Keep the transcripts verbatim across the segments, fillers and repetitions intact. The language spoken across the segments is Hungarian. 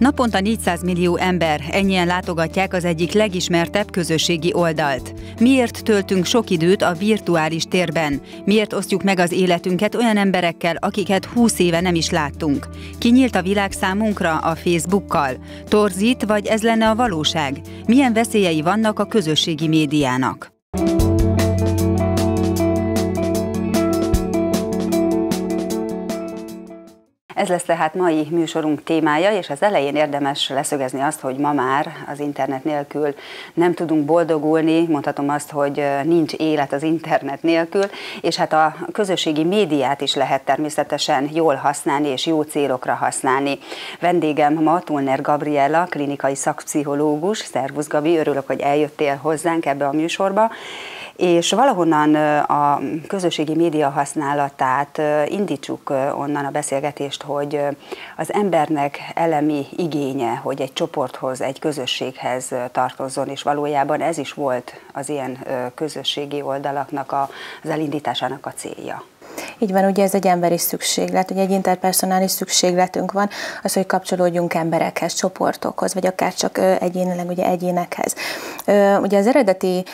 Naponta négyszáz millió ember, ennyien látogatják az egyik legismertebb közösségi oldalt. Miért töltünk sok időt a virtuális térben? Miért osztjuk meg az életünket olyan emberekkel, akiket húsz éve nem is láttunk? Kinyílt a világ számunkra a Facebookkal? Torzít, vagy ez lenne a valóság? Milyen veszélyei vannak a közösségi médiának? Ez lesz tehát mai műsorunk témája, és az elején érdemes leszögezni azt, hogy ma már az internet nélkül nem tudunk boldogulni, mondhatom azt, hogy nincs élet az internet nélkül, és hát a közösségi médiát is lehet természetesen jól használni és jó célokra használni. Vendégem ma Tullner Gabriella, klinikai szakpszichológus. Szervusz Gabi, örülök, hogy eljöttél hozzánk ebbe a műsorba. És valahonnan a közösségi média használatát indítsuk onnan a beszélgetést, hogy az embernek elemi igénye, hogy egy csoporthoz, egy közösséghez tartozzon, és valójában ez is volt az ilyen közösségi oldalaknak az elindításának a célja. Így van, ugye ez egy emberi szükséglet, ugye egy interpersonális szükségletünk van, az, hogy kapcsolódjunk emberekhez, csoportokhoz, vagy akár csak egyénileg ugye egyénekhez. Ugye az eredeti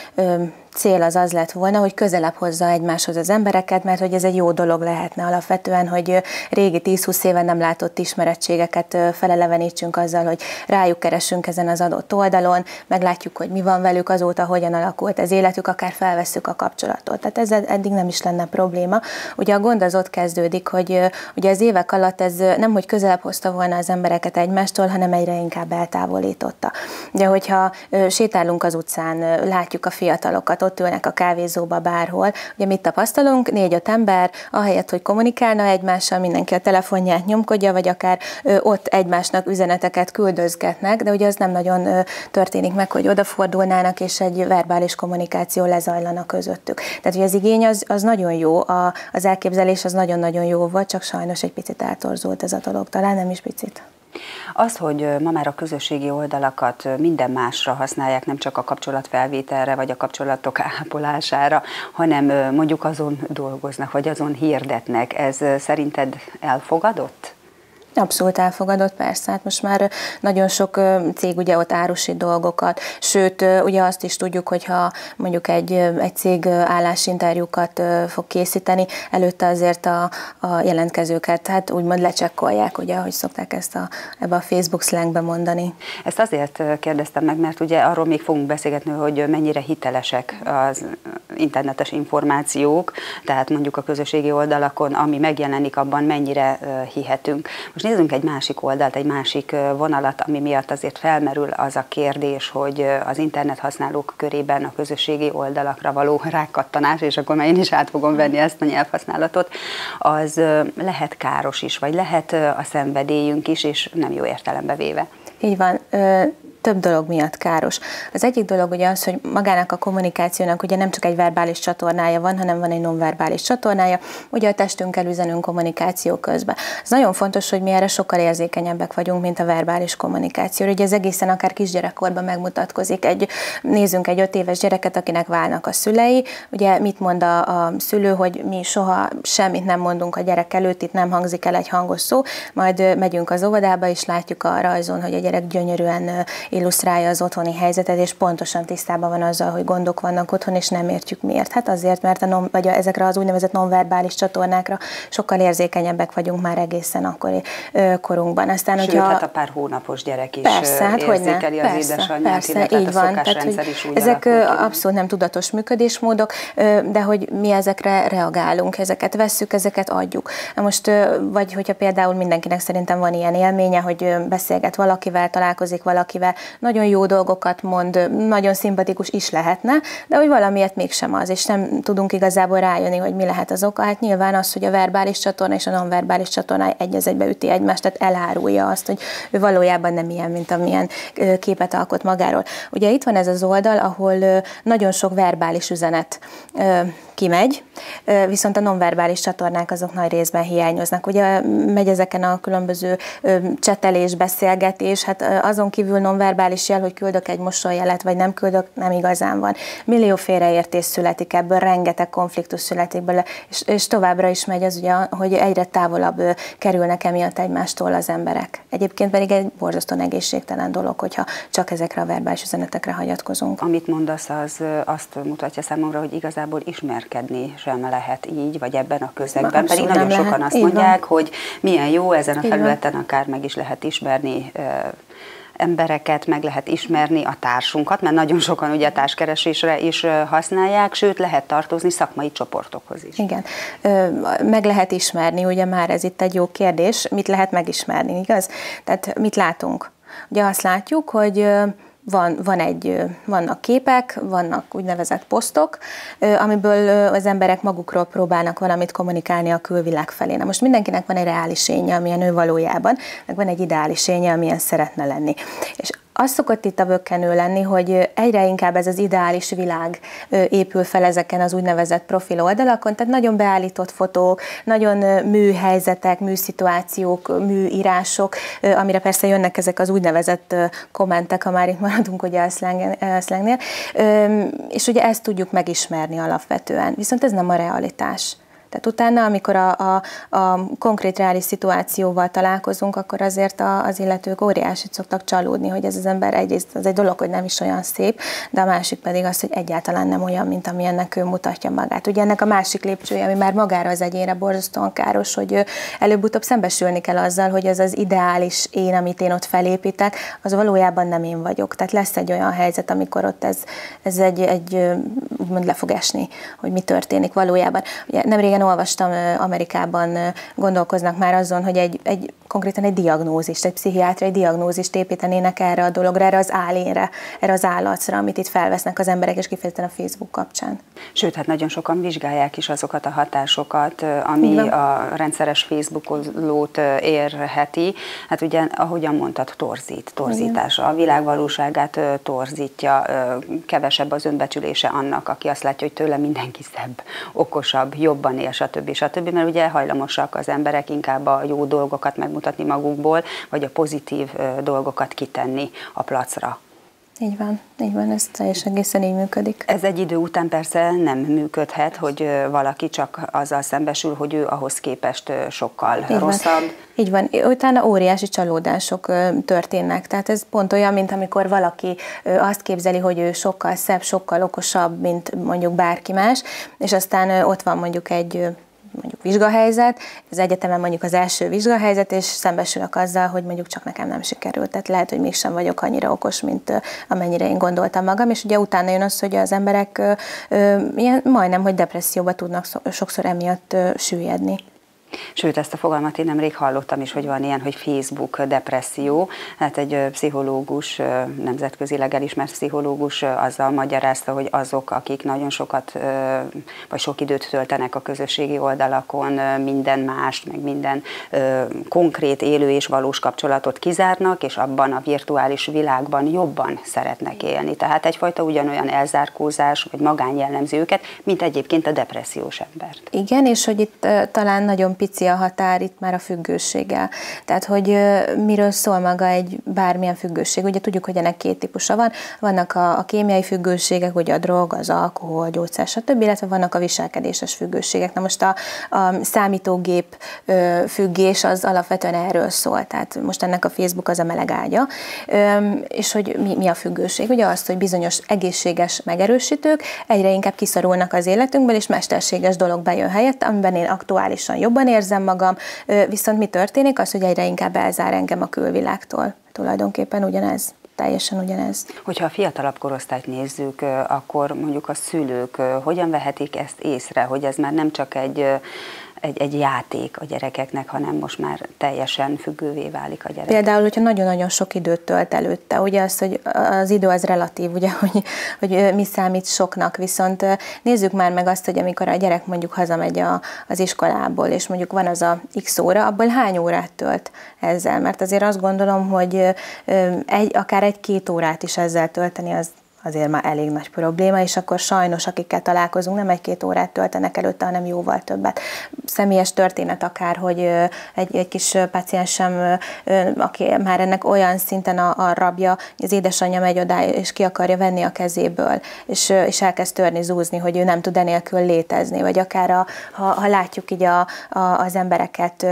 cél az az lett volna, hogy közelebb hozza egymáshoz az embereket, mert hogy ez egy jó dolog lehetne alapvetően, hogy régi tíz-húsz éven nem látott ismerettségeket felelevenítsünk azzal, hogy rájuk keresünk ezen az adott oldalon, meglátjuk, hogy mi van velük azóta, hogyan alakult az életük, akár felvesszük a kapcsolatot. Tehát ez eddig nem is lenne probléma. Ugye a gond az ott kezdődik, hogy ugye az évek alatt ez nem, hogy közelebb hozta volna az embereket egymástól, hanem egyre inkább eltávolította. Ugye, hogyha sétálunk az utcán, látjuk a fiatalokat, ott ülnek a kávézóba bárhol. Ugye mit tapasztalunk? Négy-öt ember, ahelyett, hogy kommunikálna egymással, mindenki a telefonját nyomkodja, vagy akár ö, ott egymásnak üzeneteket küldözgetnek, de ugye az nem nagyon ö, történik meg, hogy odafordulnának, és egy verbális kommunikáció lezajlana közöttük. Tehát, hogy az igény az, az nagyon jó, a, az elképzelés az nagyon-nagyon jó volt, csak sajnos egy picit eltorzult ez a dolog, talán nem is picit. Az, hogy ma már a közösségi oldalakat minden másra használják, nem csak a kapcsolatfelvételre, vagy a kapcsolatok ápolására, hanem mondjuk azon dolgoznak, vagy azon hirdetnek, ez szerinted elfogadott? Abszolút elfogadott, persze. Hát most már nagyon sok cég ugye ott árusít dolgokat, sőt, ugye azt is tudjuk, hogyha mondjuk egy, egy cég állásinterjúkat fog készíteni, előtte azért a, a jelentkezőket, hát úgymond lecsekkolják, ugye, ahogy szokták ezt a, ebbe a Facebook slangbe mondani. Ezt azért kérdeztem meg, mert ugye arról még fogunk beszélgetni, hogy mennyire hitelesek az internetes információk, tehát mondjuk a közösségi oldalakon, ami megjelenik, abban mennyire hihetünk. Most nézzünk egy másik oldalt, egy másik vonalat, ami miatt azért felmerül az a kérdés, hogy az internet használók körében a közösségi oldalakra való rákattanás, és akkor már én is át fogom venni ezt a nyelvhasználatot, az lehet káros is, vagy lehet a szenvedélyünk is, és nem jó értelembe véve. Így van. Több dolog miatt káros. Az egyik dolog ugye az, hogy magának a kommunikációnak ugye nem csak egy verbális csatornája van, hanem van egy nonverbális csatornája, ugye a testünkkel üzenünk kommunikáció közben. Ez nagyon fontos, hogy mi erre sokkal érzékenyebbek vagyunk, mint a verbális kommunikáció. Ugye ez egészen akár kisgyerekkorban megmutatkozik. Egy, nézzünk egy öt éves gyereket, akinek válnak a szülei, ugye mit mond a, a szülő, hogy mi soha semmit nem mondunk a gyerek előtt, itt nem hangzik el egy hangos szó, majd megyünk az óvodába, és látjuk a rajzon, hogy a gyerek gyönyörűen illusztrálja az otthoni helyzetet, és pontosan tisztában van azzal, hogy gondok vannak otthon, és nem értjük miért. Hát azért, mert a non, vagy a, ezekre az úgynevezett nonverbális csatornákra sokkal érzékenyebbek vagyunk már egészen akkori ö, korunkban. Aztán, Sőt, hogyha, hát a pár hónapos gyerek is persze, hát érzékeli az persze, édesanyját, persze, illetve így a van. szokásrendszer is úgy ezek alakult. abszolút nem tudatos működésmódok, de hogy mi ezekre reagálunk, ezeket vesszük, ezeket adjuk. Most, vagy hogyha például mindenkinek szerintem van ilyen élménye, hogy beszélget valakivel, találkozik valakivel, nagyon jó dolgokat mond, nagyon szimpatikus is lehetne, de hogy valamiért mégsem az, és nem tudunk igazából rájönni, hogy mi lehet az oka. Hát nyilván az, hogy a verbális csatorna és a nonverbális csatorna egy az egybe üti egymást, tehát elárulja azt, hogy ő valójában nem ilyen, mint amilyen képet alkot magáról. Ugye itt van ez az oldal, ahol nagyon sok verbális üzenet kimegy, viszont a nonverbális csatornák azok nagy részben hiányoznak. Ugye megy ezeken a különböző csetelés, beszélgetés, hát azon kívül nonverbális verbális jel, hogy küldök egy mosolyjelet, vagy nem küldök, nem igazán van. Millió félreértés születik ebből, rengeteg konfliktus születik belőle, és, és továbbra is megy az, ugye, hogy egyre távolabb kerülnek emiatt egymástól az emberek. Egyébként pedig egy borzasztóan egészségtelen dolog, hogyha csak ezekre a verbális üzenetekre hagyatkozunk. Amit mondasz, az azt mutatja számomra, hogy igazából ismerkedni sem lehet így, vagy ebben a közegben. Abszolút, pedig nagyon sokan azt így mondják, van. Hogy milyen jó ezen a felületen akár meg is lehet ismerni embereket, meg lehet ismerni a társunkat, mert nagyon sokan ugye a társkeresésre is használják, sőt lehet tartozni szakmai csoportokhoz is. Igen, meg lehet ismerni, ugye már ez itt egy jó kérdés, mit lehet megismerni, igaz? Tehát mit látunk? Ugye azt látjuk, hogy Van, van egy, vannak képek, vannak úgynevezett posztok, amiből az emberek magukról próbálnak valamit kommunikálni a külvilág felé. Na most mindenkinek van egy reális énje, amilyen ő valójában, meg van egy ideális énje, amilyen szeretne lenni. És az szokott itt a bökkenő lenni, hogy egyre inkább ez az ideális világ épül fel ezeken az úgynevezett profil oldalakon, tehát nagyon beállított fotók, nagyon műhelyzetek, műszituációk, műírások, amire persze jönnek ezek az úgynevezett kommentek, ha már itt maradunk ugye a szlengnél, és ugye ezt tudjuk megismerni alapvetően, viszont ez nem a realitás. Tehát utána, amikor a, a, a konkrét reális szituációval találkozunk, akkor azért a, az illetők óriásit szoktak csalódni, hogy ez az ember egyrészt az egy dolog, hogy nem is olyan szép, de a másik pedig az, hogy egyáltalán nem olyan, mint amilyennek ő mutatja magát. Ugye ennek a másik lépcsője, ami már magára az egyénre borzasztóan káros, hogy előbb-utóbb szembesülni kell azzal, hogy ez az ideális én, amit én ott felépítek, az valójában nem én vagyok. Tehát lesz egy olyan helyzet, amikor ott ez, ez egy, egy úgymond le fog esni, hogy mi történik valójában. Ugye nem régen olvastam, Amerikában gondolkoznak már azon, hogy egy, egy konkrétan egy diagnózist, egy pszichiátriai diagnózist építenének erre a dologra, erre az álénre, erre az állarcra, amit itt felvesznek az emberek, és kifejezetten a Facebook kapcsán. Sőt, hát nagyon sokan vizsgálják is azokat a hatásokat, ami igen. a rendszeres Facebookolót érheti. Hát ugye, ahogyan mondtad, torzít, torzítás. Igen. A világ valóságát torzítja, kevesebb az önbecsülése annak, aki azt látja, hogy tőle mindenki szebb, okosabb, jobban él, stb. stb. Mert ugye hajlamosak az emberek inkább a jó dolgokat megmutatni magukból, vagy a pozitív dolgokat kitenni a placra. Így van, így van, ez teljesen egészen így működik. Ez egy idő után persze nem működhet, hogy valaki csak azzal szembesül, hogy ő ahhoz képest sokkal így rosszabb. Van. Így van, utána óriási csalódások történnek, tehát ez pont olyan, mint amikor valaki azt képzeli, hogy ő sokkal szebb, sokkal okosabb, mint mondjuk bárki más, és aztán ott van mondjuk egy mondjuk vizsgahelyzet, az egyetemen mondjuk az első vizsgahelyzet, és szembesülök azzal, hogy mondjuk csak nekem nem sikerült. Tehát lehet, hogy mégsem vagyok annyira okos, mint amennyire én gondoltam magam, és ugye utána jön az, hogy az emberek ilyen, majdnem, hogy depresszióba tudnak sokszor emiatt süllyedni. Sőt, ezt a fogalmat én nemrég hallottam is, hogy van ilyen, hogy Facebook depresszió. Hát egy pszichológus, nemzetközileg elismert pszichológus azzal magyarázta, hogy azok, akik nagyon sokat, vagy sok időt töltenek a közösségi oldalakon, minden mást, meg minden konkrét, élő és valós kapcsolatot kizárnak, és abban a virtuális világban jobban szeretnek élni. Tehát egyfajta ugyanolyan elzárkózás, vagy magány jellemzi őket, mint egyébként a depressziós embert. Igen, és hogy itt talán nagyon pici a határ itt már a függőséggel. Tehát, hogy miről szól maga egy bármilyen függőség. Ugye tudjuk, hogy ennek két típusa van. Vannak a, a kémiai függőségek, ugye a drog, az alkohol, gyógyszer, stb., illetve vannak a viselkedéses függőségek. Na most a, a számítógép függés az alapvetően erről szól. Tehát most ennek a Facebook az a meleg ágya. És hogy mi, mi a függőség? Ugye azt, hogy bizonyos egészséges megerősítők egyre inkább kiszorulnak az életünkből, és mesterséges dolog bejön helyett, amiben én aktuálisan jobban érzem magam, viszont mi történik? Az, hogy egyre inkább elzár engem a külvilágtól. Tulajdonképpen ugyanez. Teljesen ugyanez. Hogyha a fiatalabb korosztályt nézzük, akkor mondjuk a szülők hogyan vehetik ezt észre, hogy ez már nem csak egy, egy, egy játék a gyerekeknek, hanem most már teljesen függővé válik a gyerek. Például, hogyha nagyon-nagyon sok időt tölt előtte, ugye az, hogy az idő az relatív, ugye, hogy, hogy mi számít soknak, viszont nézzük már meg azt, hogy amikor a gyerek mondjuk hazamegy a, az iskolából, és mondjuk van az a x óra, abból hány órát tölt ezzel, mert azért azt gondolom, hogy egy, akár egy-két órát is ezzel tölteni, az azért már elég nagy probléma, és akkor sajnos, akikkel találkozunk, nem egy-két órát töltenek előtte, hanem jóval többet. Személyes történet akár, hogy egy, egy kis páciensem, aki már ennek olyan szinten a, a rabja, az édesanyja megy oda, és ki akarja venni a kezéből, és, és elkezd törni, zúzni, hogy ő nem tud enélkül létezni, vagy akár a, ha, ha látjuk így a, a, az embereket,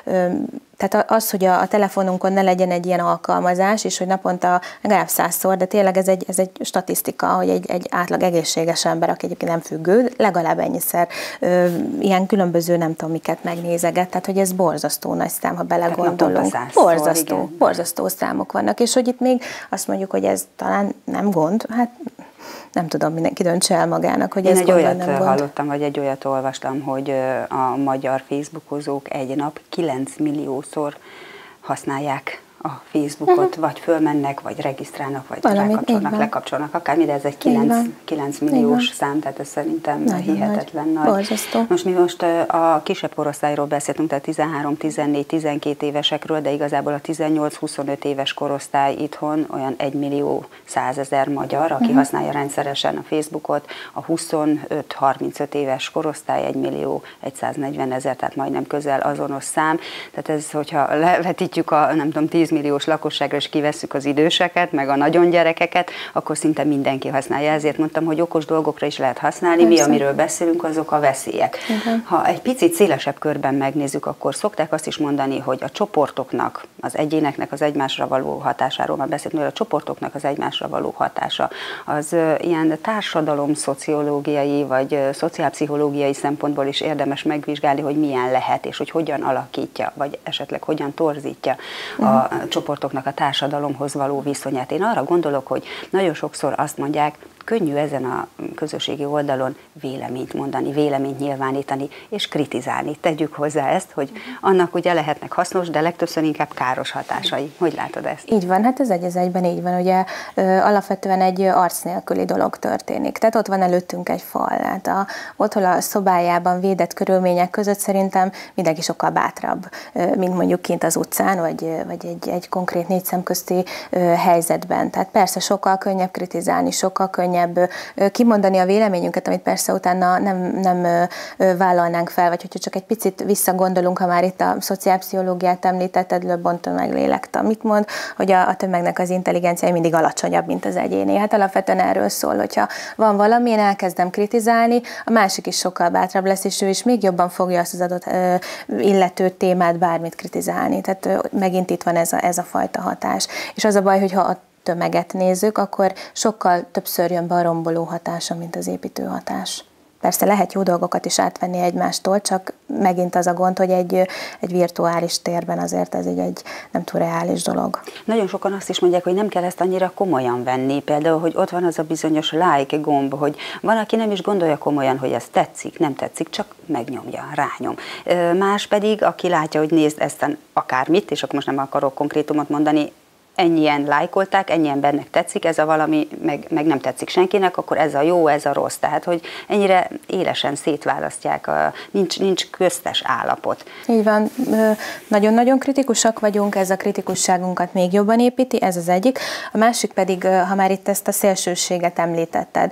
tehát az, hogy a, a telefonunkon ne legyen egy ilyen alkalmazás, és hogy naponta legalább százszor, de tényleg ez egy, ez egy statisztika, hogy egy, egy átlag egészséges ember, aki egyébként nem függő, legalább ennyiszer ö, ilyen különböző, nem tudom miket megnézeget, tehát hogy ez borzasztó nagy szám, ha belegondolunk. Borzasztó, igen. borzasztó számok vannak, és hogy itt még azt mondjuk, hogy ez talán nem gond, hát nem tudom, mindenki döntse el magának, hogy Én ez egy gond, olyat nem gond. hallottam, vagy egy olyat olvastam, hogy a magyar facebookozók egy nap kilenc milliószor használják a Facebookot, uh-huh. vagy fölmennek, vagy regisztrálnak, vagy Valamit, rákapcsolnak, lekapcsolnak, akármi, de ez egy kilenc milliós szám, tehát ez szerintem nagyon hihetetlen nagy. nagy. Most mi most a kisebb korosztályról beszéltünk, tehát tizenhárom, tizennégy, tizenkét évesekről, de igazából a tizennyolc-huszonöt éves korosztály itthon olyan egy millió százezer magyar, aki uh-huh. használja rendszeresen a Facebookot, a huszonöt-harmincöt éves korosztály egy millió száznegyvenezer, tehát majdnem közel azonos szám. Tehát ez, hogyha levetítjük a, nem tudom, tíz milliós lakosságra, és kivesszük az időseket, meg a nagyon gyerekeket, akkor szinte mindenki használja. Ezért mondtam, hogy okos dolgokra is lehet használni. Persze. Mi, amiről beszélünk, azok a veszélyek. Igen. Ha egy picit szélesebb körben megnézzük, akkor szokták azt is mondani, hogy a csoportoknak, az egyéneknek az egymásra való hatásáról már beszéltünk, hogy a csoportoknak az egymásra való hatása, az ilyen társadalom szociológiai vagy szociálpszichológiai szempontból is érdemes megvizsgálni, hogy milyen lehet, és hogy hogyan alakítja, vagy esetleg hogyan torzítja a a csoportoknak a társadalomhoz való viszonyát. Én arra gondolok, hogy nagyon sokszor azt mondják, könnyű ezen a közösségi oldalon véleményt mondani, véleményt nyilvánítani és kritizálni. Tegyük hozzá ezt, hogy annak ugye lehetnek hasznos, de legtöbbször inkább káros hatásai. Hogy látod ezt? Így van, hát ez egy az egyben így van. Ugye alapvetően egy arc nélküli dolog történik. Tehát ott van előttünk egy fal. Hát a, otthon a szobájában védett körülmények között szerintem mindenki sokkal bátrabb, mint mondjuk kint az utcán, vagy, vagy egy, egy konkrét négy szem közti helyzetben. Tehát persze sokkal könnyebb kritizálni, sokkal könnyebb kimondani a véleményünket, amit persze utána nem, nem vállalnánk fel, vagy hogyha csak egy picit visszagondolunk, ha már itt a szociálpszichológiát említetted, Löbbont tömeglélektan mit mond, hogy a, a tömegnek az intelligenciája mindig alacsonyabb, mint az egyéné. Hát alapvetően erről szól, hogyha van valami, én elkezdem kritizálni, a másik is sokkal bátrabb lesz, és ő is még jobban fogja azt az adott ö, illető témát bármit kritizálni. Tehát ö, megint itt van ez a, ez a fajta hatás. És az a baj, hogyha a tömeget nézzük, akkor sokkal többször jön be a romboló hatása, mint az építő hatás. Persze lehet jó dolgokat is átvenni egymástól, csak megint az a gond, hogy egy, egy virtuális térben azért ez egy, egy nem túl reális dolog. Nagyon sokan azt is mondják, hogy nem kell ezt annyira komolyan venni. Például, hogy ott van az a bizonyos like gomb, hogy van, aki nem is gondolja komolyan, hogy ez tetszik, nem tetszik, csak megnyomja, rányom. Más pedig, aki látja, hogy nézd ezt akármit, és akkor most nem akarok konkrétumot mondani, ennyien lájkolták, ennyien bennek tetszik, ez a valami, meg, meg nem tetszik senkinek, akkor ez a jó, ez a rossz. Tehát, hogy ennyire élesen szétválasztják, a, nincs, nincs köztes állapot. Így van, nagyon-nagyon kritikusak vagyunk, ez a kritikusságunkat még jobban építi, ez az egyik. A másik pedig, ha már itt ezt a szélsőséget említetted,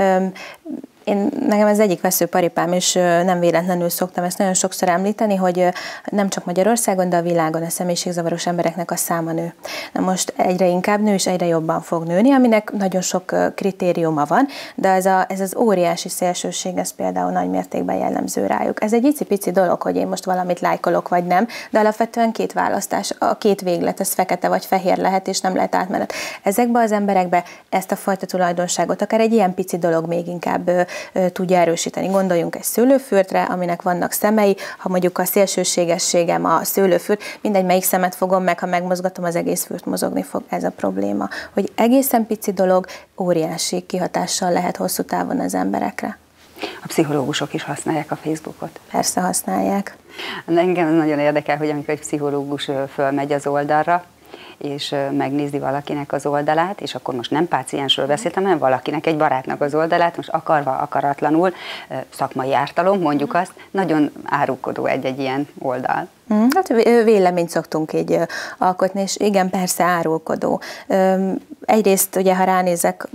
Én, nekem ez egyik veszőparipám, és nem véletlenül szoktam ezt nagyon sokszor említeni, hogy nem csak Magyarországon, de a világon a személyiségzavaros embereknek a száma nő. Na most egyre inkább nő, és egyre jobban fog nőni, aminek nagyon sok kritériuma van, de ez, a, ez az óriási szélsőség, ez például nagy mértékben jellemző rájuk. Ez egy icipici dolog, hogy én most valamit lájkolok, vagy nem, de alapvetően két választás, a két véglet, ez fekete vagy fehér lehet, és nem lehet átmenet. Ezekbe az emberekbe ezt a fajta tulajdonságot, akár egy ilyen pici dolog még inkább tudja erősíteni. Gondoljunk egy szőlőfürtre, aminek vannak szemei, ha mondjuk a szélsőségességem a szőlőfürt, mindegy, melyik szemet fogom meg, ha megmozgatom, az egész fürt mozogni fog, ez a probléma. Hogy egészen pici dolog óriási kihatással lehet hosszú távon az emberekre. A pszichológusok is használják a Facebookot? Persze használják. Engem nagyon érdekel, hogy amikor egy pszichológus fölmegy az oldalra, és megnézi valakinek az oldalát, és akkor most nem páciensről beszéltem, hanem valakinek, egy barátnak az oldalát, most akarva, akaratlanul, szakmai ártalom, mondjuk azt, nagyon árulkodó egy-egy ilyen oldal. Hát véleményt szoktunk így alkotni, és igen, persze árulkodó. Egyrészt ugye, ha ránézek,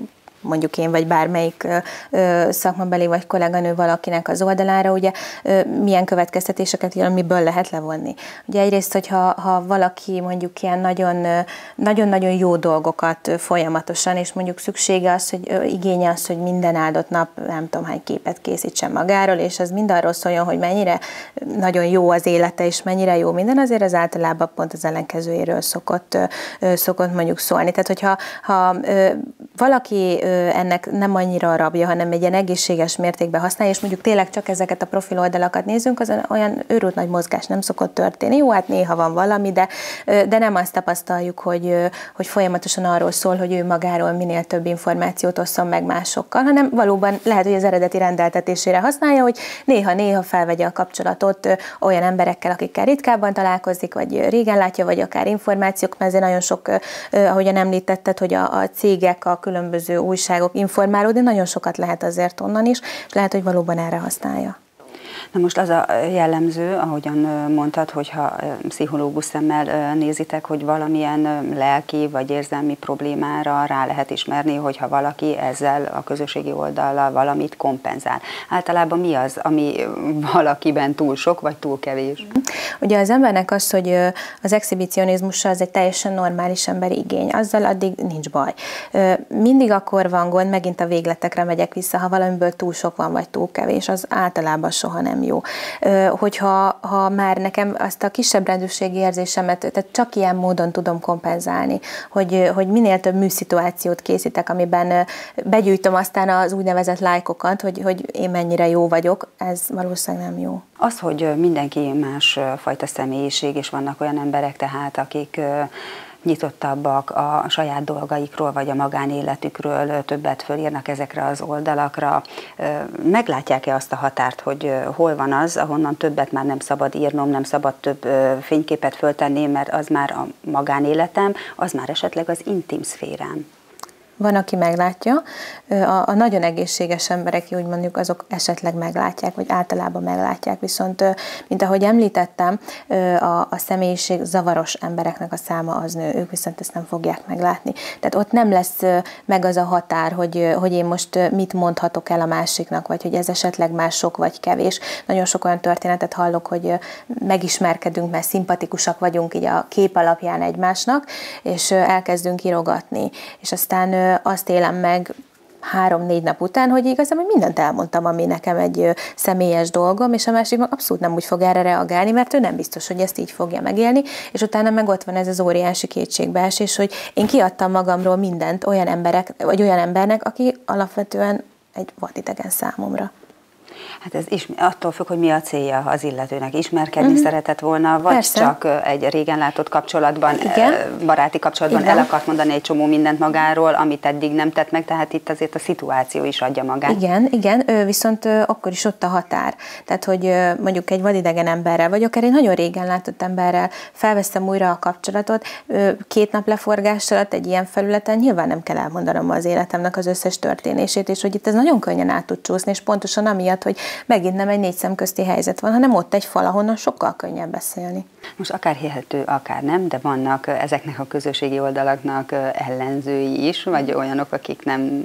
mondjuk én, vagy bármelyik ö, szakmabeli vagy kolléganő valakinek az oldalára, ugye ö, milyen következtetéseket jön, amiből lehet levonni. Ugye egyrészt, hogyha ha valaki mondjuk ilyen nagyon-nagyon jó dolgokat folyamatosan, és mondjuk szüksége az, hogy ö, igénye az, hogy minden áldott nap nem tudom hány képet készítsen magáról, és az mind arról szóljon, hogy mennyire nagyon jó az élete, és mennyire jó minden, azért az általában pont az ellenkezőjéről szokott, ö, szokott mondjuk szólni. Tehát, hogyha ha, ö, valaki ö, ennek nem annyira a rabja, hanem egy ilyen egészséges mértékben használja, és mondjuk tényleg csak ezeket a profil oldalakat nézzünk, az olyan őrült nagy mozgás nem szokott történni. Jó, hát néha van valami, de, de nem azt tapasztaljuk, hogy, hogy folyamatosan arról szól, hogy ő magáról minél több információt osszon meg másokkal, hanem valóban lehet, hogy az eredeti rendeltetésére használja, hogy néha-néha felvegye a kapcsolatot olyan emberekkel, akikkel ritkábban találkozik, vagy régen látja, vagy akár információk, mert ezért nagyon sok, ahogyan említetted, hogy a, a cégek, a különböző újságok informálódni, nagyon sokat lehet azért onnan is, és lehet, hogy valóban erre használja. Na most az a jellemző, ahogyan mondtad, hogyha pszichológus szemmel nézitek, hogy valamilyen lelki vagy érzelmi problémára rá lehet ismerni, hogyha valaki ezzel a közösségi oldallal valamit kompenzál. Általában mi az, ami valakiben túl sok vagy túl kevés? Ugye az embernek az, hogy az exhibicionizmussal az egy teljesen normális emberi igény, azzal addig nincs baj. Mindig akkor van gond, megint a végletekre megyek vissza, ha valamiből túl sok van vagy túl kevés, az általában soha nem jó. Hogyha ha már nekem azt a kisebb rendőrségi érzésemet, tehát csak ilyen módon tudom kompenzálni, hogy, hogy minél több műszituációt készítek, amiben begyűjtöm aztán az úgynevezett lájkokat, hogy, hogy én mennyire jó vagyok, ez valószínűleg nem jó. Az, hogy mindenki más fajta személyiség, és vannak olyan emberek tehát, akik nyitottabbak a saját dolgaikról, vagy a magánéletükről, többet fölírnak ezekre az oldalakra. Meglátják-e azt a határt, hogy hol van az, ahonnan többet már nem szabad írnom, nem szabad több fényképet föltenni, mert az már a magánéletem, az már esetleg az intim szférám? Van, aki meglátja, a, a nagyon egészséges emberek, úgy mondjuk, azok esetleg meglátják, vagy általában meglátják, viszont, mint ahogy említettem, a, a személyiség zavaros embereknek a száma az nő, ők viszont ezt nem fogják meglátni. Tehát ott nem lesz meg az a határ, hogy, hogy én most mit mondhatok el a másiknak, vagy hogy ez esetleg már sok vagy kevés. Nagyon sok olyan történetet hallok, hogy megismerkedünk, mert szimpatikusak vagyunk így a kép alapján egymásnak, és elkezdünk írogatni, és aztán azt élem meg három-négy nap után, hogy igazából mindent elmondtam, ami nekem egy személyes dolgom, és a másik meg abszolút nem úgy fog erre reagálni, mert ő nem biztos, hogy ezt így fogja megélni, és utána meg ott van ez az óriási kétségbeesés, hogy én kiadtam magamról mindent olyan emberek, vagy olyan embernek, aki alapvetően egy vadidegen számomra. Hát ez is attól függ, hogy mi a célja az illetőnek. Ismerkedni uh-huh. szeretett volna, vagy Persze. csak egy régen látott kapcsolatban, Igen. baráti kapcsolatban Igen. el akart mondani egy csomó mindent magáról, amit eddig nem tett meg, tehát itt azért a szituáció is adja magát. Igen, igen, viszont akkor is ott a határ. Tehát, hogy mondjuk egy vadidegen emberrel, vagy akár egy nagyon régen látott emberrel felveszem újra a kapcsolatot, két nap leforgás alatt egy ilyen felületen nyilván nem kell elmondanom az életemnek az összes történését, és hogy itt ez nagyon könnyen át tud csúszni, és pontosan amiatt, hogy megint nem egy négy szemközti helyzet van, hanem ott egy fal, ahonnan sokkal könnyebb beszélni. Most akár hihető, akár nem, de vannak ezeknek a közösségi oldalaknak ellenzői is, vagy olyanok, akik nem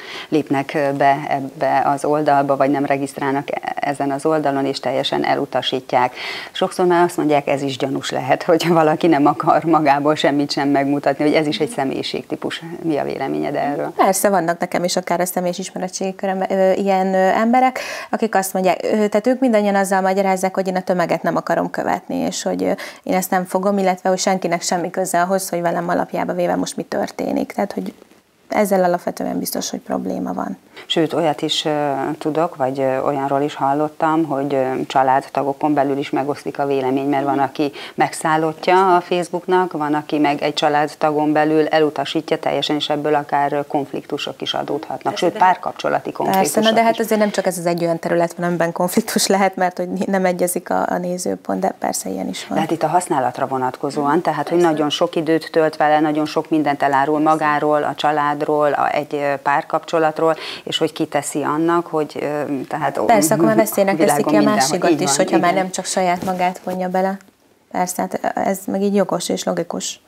lépnek be ebbe az oldalba, vagy nem regisztrálnak ezen az oldalon, és teljesen elutasítják. Sokszor már azt mondják, ez is gyanús lehet, hogy valaki nem akar magából semmit sem megmutatni, hogy ez is egy személyiségtípus. Mi a véleményed erről? Persze, vannak nekem is akár a személyes ismeretségi körömben ilyen emberek, akik azt mondják, tehát ők mindannyian azzal magyarázzák, hogy én a tömeget nem akarom követni, és hogy én ezt nem fogom, illetve hogy senkinek semmi köze ahhoz, hogy velem alapjába véve most mi történik. Tehát, hogy ezzel alapvetően biztos, hogy probléma van. Sőt, olyat is uh, tudok, vagy uh, olyanról is hallottam, hogy uh, családtagokon belül is megoszlik a vélemény, mert van, aki megszállottja a Facebooknak, van, aki meg egy családtagon belül elutasítja teljesen, és ebből akár konfliktusok is adódhatnak, Persze, sőt, párkapcsolati konfliktusok. Persze, na, de hát azért nem csak ez az egy olyan terület van, amiben konfliktus lehet, mert hogy nem egyezik a, a nézőpont, de persze ilyen is van. De hát itt a használatra vonatkozóan, tehát, hogy nagyon sok időt tölt vele, nagyon sok mindent elárul magáról, a családról, a, egy párkapcsolatról, és hogy kiteszi annak, hogy tehát... Persze, akkor már veszélynek teszi ki a másikat is, van, hogyha igen. már nem csak saját magát vonja bele. Persze, hát ez meg így jogos és logikus.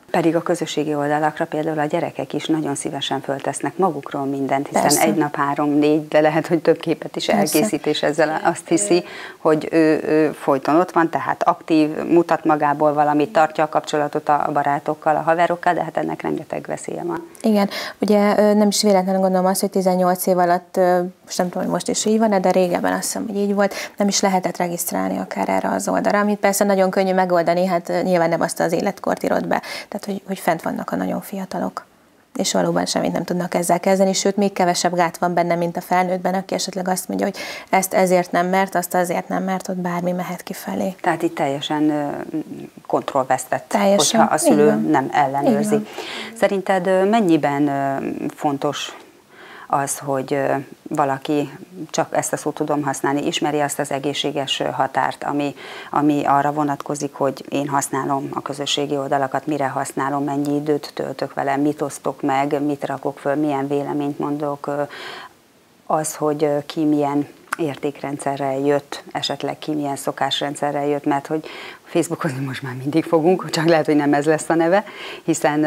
Pedig a közösségi oldalakra például a gyerekek is nagyon szívesen föltesznek magukról mindent, hiszen Persze. egy nap három-négy, de lehet, hogy több képet is Persze. elkészít, és ezzel azt hiszi, hogy ő, ő folyton ott van, tehát aktív, mutat magából valamit, tartja a kapcsolatot a barátokkal, a haverokkal, de hát ennek rengeteg veszélye van. Igen, ugye nem is véletlenül gondolom azt, hogy tizennyolc év alatt, most nem tudom, hogy most is így van, de régebben azt hiszem, hogy így volt, nem is lehetett regisztrálni akár erre az oldalra, amit persze nagyon könnyű megoldani, hát nyilván nem azt az életkort írod be, tehát hogy, hogy fent vannak a nagyon fiatalok, és valóban semmit nem tudnak ezzel kezdeni, sőt, még kevesebb gát van benne, mint a felnőttben, aki esetleg azt mondja, hogy ezt ezért nem mert, azt azért nem mert, ott bármi mehet kifelé. Tehát itt teljesen kontrollvesztett, teljesen. hogyha a szülő nem ellenőrzi. Szerinted mennyiben fontos az, hogy valaki, csak ezt a szót tudom használni, ismeri azt az egészséges határt, ami, ami arra vonatkozik, hogy én használom a közösségi oldalakat, mire használom, mennyi időt töltök vele, mit osztok meg, mit rakok föl, milyen véleményt mondok, az, hogy ki milyen értékrendszerrel jött, esetleg ki milyen szokásrendszerrel jött, mert hogy Facebookozni most már mindig fogunk, csak lehet, hogy nem ez lesz a neve, hiszen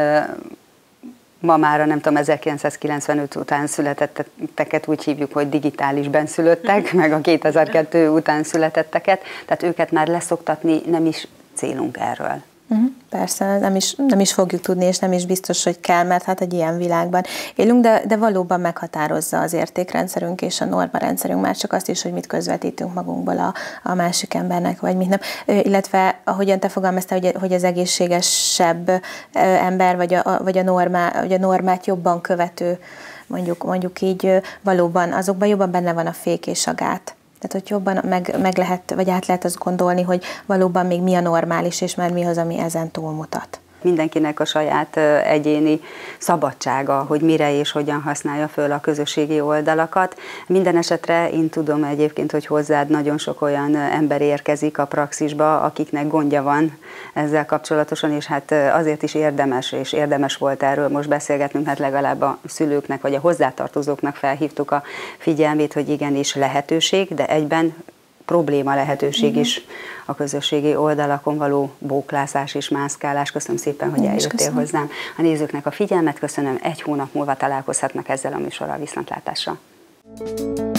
ma már, nem tudom, ezerkilencszázkilencvenöt után születetteket úgy hívjuk, hogy digitális benszülöttek, meg a kétezer-kettő után születetteket, tehát őket már leszoktatni nem is célunk erről. Persze, nem is, nem is fogjuk tudni, és nem is biztos, hogy kell, mert hát egy ilyen világban élünk, de, de valóban meghatározza az értékrendszerünk és a normarendszerünk már csak azt is, hogy mit közvetítünk magunkból a, a másik embernek, vagy mit nem. Illetve, ahogyan te fogalmaztál, hogy, hogy az egészségesebb ember, vagy a, vagy a, normá, vagy a normát jobban követő, mondjuk, mondjuk így, valóban azokban jobban benne van a fék és a gát. Tehát, hogy jobban meg, meg lehet, vagy át lehet azt gondolni, hogy valóban még mi a normális, és már mi az, ami ezen túlmutat. Mindenkinek a saját egyéni szabadsága, hogy mire és hogyan használja föl a közösségi oldalakat. Minden esetre én tudom egyébként, hogy hozzád nagyon sok olyan ember érkezik a praxisba, akiknek gondja van ezzel kapcsolatosan, és hát azért is érdemes, és érdemes volt erről most beszélgetnünk, hát legalább a szülőknek, vagy a hozzátartozóknak felhívtuk a figyelmét, hogy igenis lehetőség, de egyben probléma lehetőség is a közösségi oldalakon való bóklászás és mászkálás. Köszönöm szépen, hogy eljöttél hozzám. A nézőknek a figyelmet köszönöm, egy hónap múlva találkozhatnak ezzel a műsorral. Viszontlátásra.